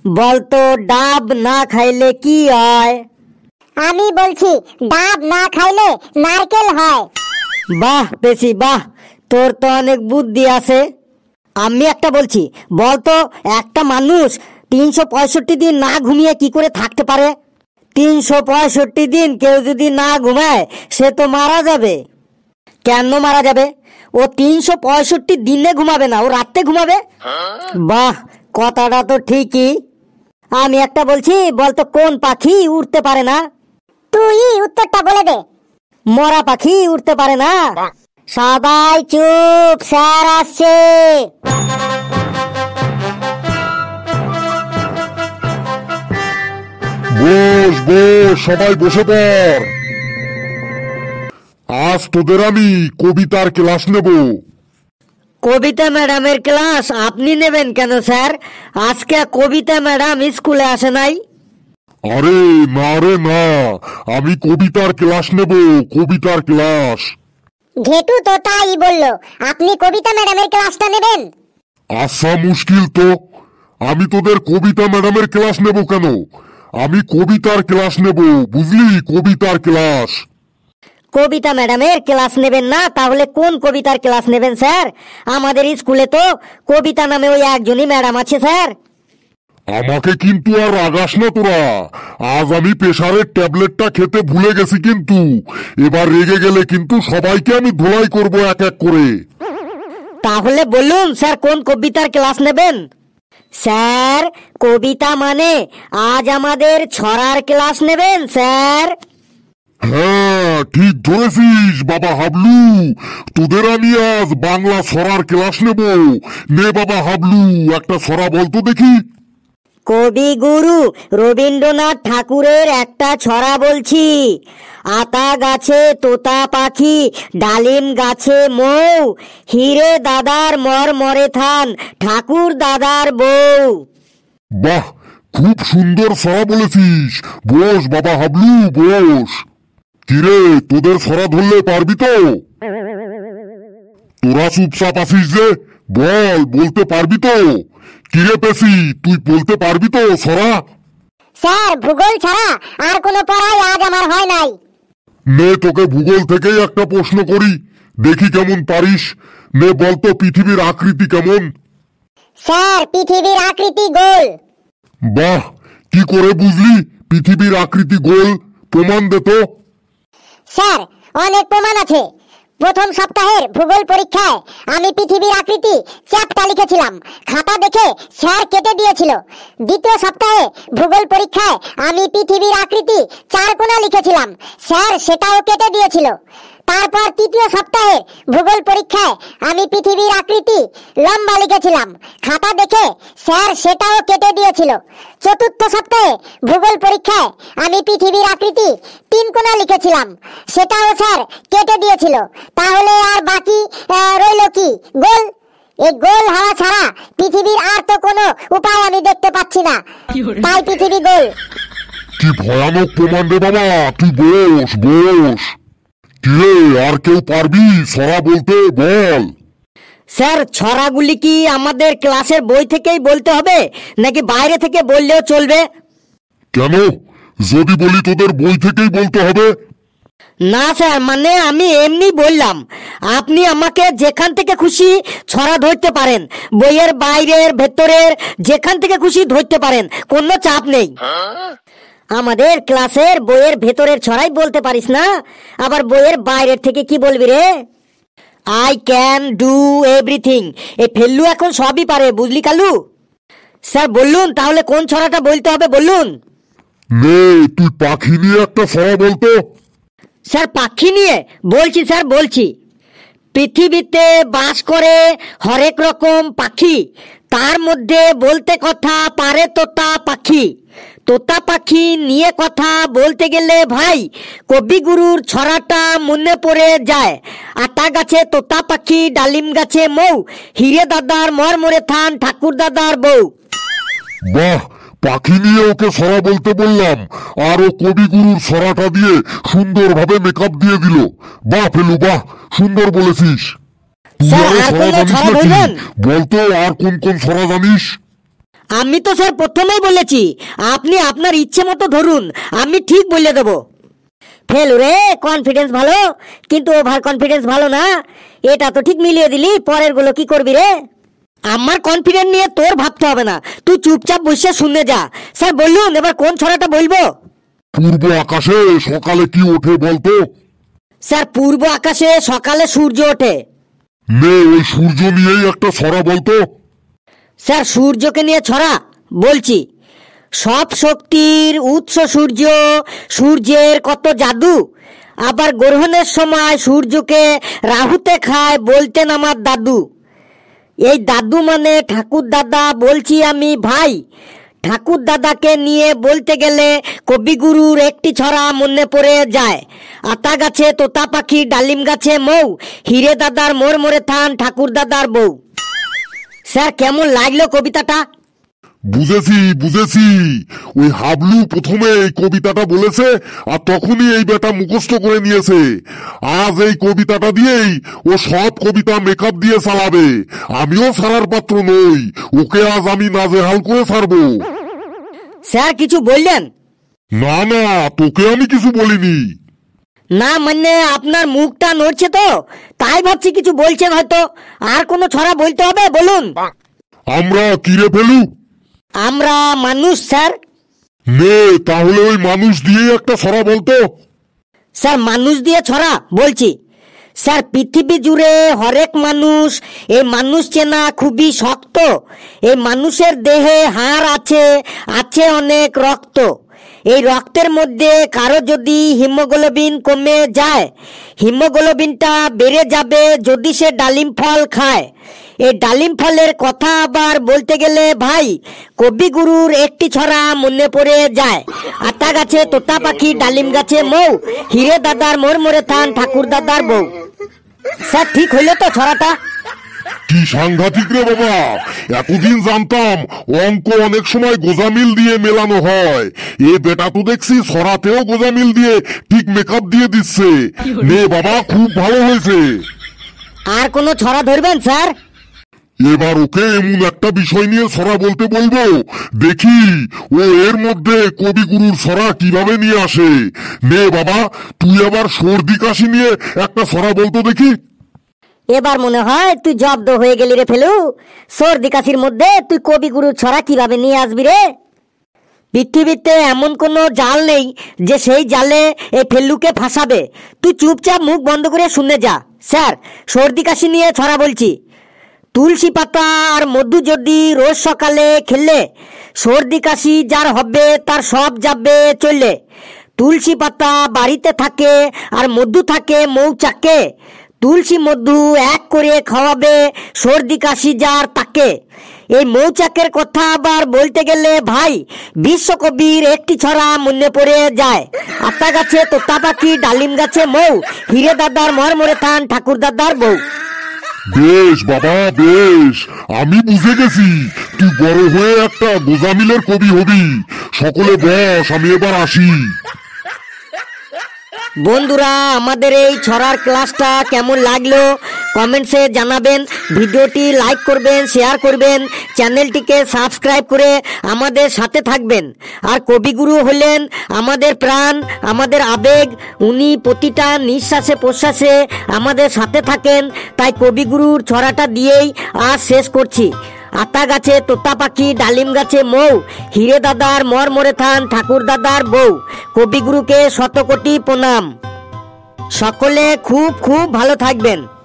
বলতো ডাব না খাইলে কি হয়? আমি বলছি ডাব না খাইলে নারকেল হয়। বাহ পেশি বাহ, তোর তো অনেক বুদ্ধি আছে। আমি একটা বলছি, বলতো একটা মানুষ 365 দিন না ঘুমিয়ে কি করে থাকতে পারে? 365 দিন কেউ যদি না ঘুমায় সে তো মারা যাবে। কেন মারা যাবে? ও 365 দিনে ঘুমাবে না, ও রাতে ঘুমাবে। বাহ, কথাটা তো ঠিকই। আমি একটা বলছি, বলতো কোন পাখি উড়তে পারে না? তুই উত্তরটা বলে দে। মরা পাখি উড়তে পারে না। সবাই চুপ, স্যার আসছে। বস বস, সবাই বসে পড়। আজ তোদের আমি কবিতার ক্লাস নেব। কবিতা ম্যাডামের ক্লাস আপনি নেবেন কেন স্যার? আজকে কবিতা ম্যাডাম স্কুলে আসে নাই। আরে না রে না, আমি কবিতার ক্লাস নেব, কবিতার ক্লাস। ঘেটু তো তাই বললো, আপনি কবিতা ম্যাডামের ক্লাসটা নেবেন। আচ্ছা, মুশকিল তো। আমি তোদের কবিতা ম্যাডামের ক্লাস নেব কেন? আমি কবিতার ক্লাস নেব, বুঝলি? কবিতার ক্লাস। কবিতা ম্যাডামের ক্লাস নেবেন না, তাহলে কোন কবিতার ক্লাস নেবেন স্যার? আমাদের স্কুলে তো কবিতা নামে ওই একজনই ম্যাডাম আছে স্যার। আমাকে কিন্তু আর রাগাস না তোরা। আজ আমি প্রেসারের ট্যাবলেটটা খেতে ভুলে গেছি, কিন্তু এবার রেগে গেলে কিন্তু সবাইকে আমি ধোলাই করব এক এক করে। তাহলে বলুন স্যার, কোন কবিতার ক্লাস নেবেন? স্যার, কবিতা মানে আজ আমাদের ছড়ার ক্লাস নেবেন স্যার। হ্যাঁ, ঠিক ধরেছিস বাবা হাবলু। তোদের আমি আজ বাংলা ছড়ার ক্লাস নেব। নে বাবা হাবলু, একটা ছড়া বলতো দেখি। কবিগুরু রবীন্দ্রনাথ ঠাকুরের একটা ছড়া বলছি। আতা গাছে তোতা পাখি, ডালিম গাছে মৌ, হিরে দাদার মর মরে থান, ঠাকুর দাদার বউ। বাহ, খুব সুন্দর ছড়া বলেছিস। বস বাবা হাবলু, বস। কিরে, তোদের ছড়া ধরলে পারবি তো? তোরা চুপচাপ আছিস যে, বল, বলতে পারবি তো? কিরে পেশি, তুই বলতে পারবি তো ছড়া? স্যার, ভূগোল ছাড়া আর কোনো পড়াই আজ আমার হয় নাই। নে, তোকে ভূগোল থেকেই একটা প্রশ্ন করি, দেখি কেমন পারিস। নে বলতো, পৃথিবীর আকৃতি কেমন? স্যার, পৃথিবীর আকৃতি গোল। বাহ, কি করে বুঝলি পৃথিবীর আকৃতি গোল? প্রমাণ দে তো। স্যার, অনেক প্রমাণ আছে। প্রথম সপ্তাহের ভূগোল পরীক্ষায় আমি পৃথিবীর আকৃতি চ্যাপ্টা লিখেছিলাম, খাতা দেখে স্যার কেটে দিয়েছিল। দ্বিতীয় সপ্তাহে ভূগোল পরীক্ষায় আমি পৃথিবীর আকৃতি চারকোনা লিখেছিলাম, স্যার সেটাও কেটে দিয়েছিল। তারপর তৃতীয় সপ্তাহে ভূগোল পরীক্ষায় আমি পৃথিবীর আকৃতি লম্বা লিখেছিলাম, খাতা দেখে স্যার সেটাও কেটে দিয়েছিল। চতুর্থ সপ্তাহে ভূগোল পরীক্ষায় আমি পৃথিবীর আকৃতি তিনকোনা লিখেছিলাম, সেটাও স্যার কেটে দিয়েছিল। তাহলে আর বাকি রইল কি? গোল। এই গোল হওয়া ছাড়া পৃথিবীর আর তো কোনো উপায় আমি দেখতে পাচ্ছি না, তাই পৃথিবী গোল। কি ভয়ানক প্রমাণ রে বাবা, তুই বস বস। কিরে, আর কেউ পারবি ছড়া বলতে? বল। স্যার, ছড়াগুলি কি আমাদের ক্লাসের বই থেকেই বলতে হবে নাকি বাইরে থেকে বললেও চলবে? কেন, যদি বলি তোদের বই থেকেই বলতে হবে? না স্যার, মানে আমি এমনি বললাম। আপনি আমাকে যেখান থেকে খুশি ছড়া ধরতে পারেন, বইয়ের বাইরের ভেতরের যেখান থেকে খুশি ধরতে পারেন, কোনো চাপ নেই। আমাদের ক্লাসের বইয়ের ভেতরের ছড়াই বলতে পারিস না, আবার বইয়ের বাইরের থেকে কি বলবি রে? আই ক্যান ডু এভরিথিং, এই ফেল্লু এখন সবই পারে, বুঝলি কালু? স্যার বলুন, তাহলে কোন ছড়াটা বলতে হবে বলুন। নে, তুই পাখি নিয়ে একটা ছড়া বলতো। স্যার, পাখি নিয়ে বলছি স্যার, বলছি। পৃথিবীতে বাস করে হরেক রকম পাখি, তার মধ্যে বলতে কথা পারে তোতা পাখি। তোতা পাখি নিয়ে কথা বলতে গেলে ভাই কবিগুরুর ছড়াটা মনে পড়ে যায়। আতা গাছে তোতা পাখি, ডালিম গাছে মৌ, হিরে দাদার মর মরে থান, ঠাকুর দাদার বউ। বাহ, পাখি নিয়ে ওকে ছড়া বলতে বললাম, আর ও কবিগুরুর ছড়াটা দিয়ে সুন্দরভাবে মেকআপ দিয়ে দিল। বাহ ফেলু, বাহ, সুন্দর বলেছিস। তুই আরো ছড়া জানিস নাকি? বলতো, আর কোন কোন ছড়া জানিস? আমি তো স্যার প্রথমেই বলেছি আপনি আপনার ইচ্ছে মতো ধরুন, আমি ঠিক বলে দেব। ফেলু রে, কনফিডেন্স ভালো কিন্তু ওভার কনফিডেন্স ভালো না। এটা তো ঠিক মিলিয়ে দিলি, পরের গুলো কি করবি রে? আমার কনফিডেন্স নিয়ে তোর ভাবতে হবে না, তুই চুপচাপ বসে শুনে যা। স্যার বলুন এবার কোন ছড়াটা বলবো? পূর্ব আকাশে সকালে কি ওঠে বলতো? স্যার পূর্ব আকাশে সকালে সূর্য ওঠে। নে ওই সূর্য নিয়েই একটা ছড়া বলতো। স্যার সূর্যকে নিয়ে ছড়া বলছি। সব শক্তির উৎস সূর্য, সূর্যের কত জাদু, আবার গ্রহণের সময় সূর্যকে রাহুতে খায় বলতেন আমার দাদু। এই দাদু মানে ঠাকুর দাদা বলছি আমি ভাই। ঠাকুর দাদাকে নিয়ে বলতে গেলে কবিগুরুর একটি ছড়া মনে পড়ে যায়। আতা গাছে তোতা পাখি, ডালিম গাছে মৌ, হিরে দাদার মোর মোরে থান ঠাকুর দাদার বউ। স্যার কেমন লাগলো কবিতাটা? বুঝেছি বুঝেছি, ওই হাবলু প্রথমে এই কবিতাটা বলেছে আর তখনই এই বেটা মুখস্থ করে নিয়েছে। আজ এই কবিতাটা দিয়েই ও সব কবিতা মেকআপ দিয়ে চালাবে। আমিও ছাড়ার পাত্র নই, ওকে আজ আমি নাজেহাল করে ছাড়বো। স্যার কিছু বললেন? না না, তোকে আমি কিছু বলিনি। না মানে আপনার মুখটা নড়ছে তো, তাই ভাবছি কিছু বলছেন হয়তো। আর কোনো ছড়া বলতে হবে বলুন। আমরা কিরে ফেলু? আমরা মানুষ স্যার। নে তাহলে ওই মানুষ দিয়ে একটা ছড়া বলতো। স্যার মানুষ দিয়ে ছড়া বলছি। স্যার পৃথিবী জুড়ে হরেক মানুষ, এই মানুষ চেনা খুবই শক্ত। এই মানুষের দেহে হাড় আছে, আছে অনেক রক্ত। এই রক্তের মধ্যে কারো যদি হিমোগ্লোবিন কমে যায়, হিমোগ্লোবিনটা বেড়ে যাবে যদি সে ডালিম ফল খায়। এই ডালিম ফলের কথা আবার বলতে গেলে ভাই কবিগুরুর একটি ছড়া মনে পড়ে যায়। আতা গাছে তোতা পাখি, ডালিম গাছে মৌ, হিরে দাদার মোর মোরে থান ঠাকুর দাদার বউ। স্যার ঠিক হইলো তো ছড়াটা? কি সাংঘাতিক রে বাবা, এতদিন জানতাম অঙ্ক অনেক সময় গোজামিল দিয়ে মেলানো হয়। এ বেটা তো দেখছি ছড়াতেও গোজামিল দিয়ে ঠিক মেকআপ দিয়ে দিচ্ছে। নে বাবা, খুব ভালো হয়েছে। আর কোনো ছড়া ধরবেন স্যার? এবার ওকে এমন একটা বিষয় নিয়ে ছড়া বলতে বলবো, দেখি ও এর মধ্যে কবিগুরুর ছড়া কিভাবে নিয়ে আসে। নে বাবা, তুই আবার সর্দি কাশি নিয়ে একটা ছড়া বলতো দেখি। এবার মনে হয় তুই জব্দ হয়ে গেলি রে ফেলু। সর্দি কাশির মধ্যে তুই কবিগুরুর ছড়া কিভাবে নিয়ে আসবি রে? পৃথিবীতে এমন কোনো জাল নেই যে সেই জালে এই ফেলুকে ফাঁসাবে। তুই চুপচাপ মুখ বন্ধ করে শুনে যা। স্যার সর্দি কাশি নিয়ে ছড়া বলছি। তুলসী পাতা আর মধু যদি রোজ সকালে খেলে, সর্দি কাশি যার হবে তার সব যাবে চলে। তুলসী পাতা বাড়িতে থাকে আর মধু থাকে মৌচাকে, তুলসী মধু এক করে খাওয়াবে সর্দি কাশি যার তাকে। এই মৌচাকের কথা আবার বলতে গেলে ভাই বিশ্বকবির একটি ছড়া মনে পড়ে যায়। আতা গাছে তোতা পাখি, ডালিম গাছে মৌ, হিরে দাদার মর মরে থান ঠাকুর দাদার বউ। বেশ বাবা বেশ, আমি বুঝে গেছি তুই বড় হয়ে একটা গোজামিলের কবি হবি। সকলে বস, আমি এবার আসি। বন্ধুরা আমাদের এই ছড়ার ক্লাসটা কেমন লাগলো কমেন্টসে জানাবেন। ভিডিওটি লাইক করবেন, শেয়ার করবেন, চ্যানেলটিকে সাবস্ক্রাইব করে আমাদের সাথে থাকবেন। আর কবিগুরু হলেন আমাদের প্রাণ, আমাদের আবেগ। উনি প্রতিটা নিঃশ্বাসে প্রশ্বাসে আমাদের সাথে থাকেন। তাই কবিগুরুর ছড়াটা দিয়েই আজ শেষ করছি। আতা গাছে তোতা পাখি, ডালিম গাছে মৌ, হিরে দাদার মর মরে থান ঠাকুর দাদার বউ। কবিগুরুকে শতকোটি প্রণাম। সকলে খুব খুব ভালো থাকবেন।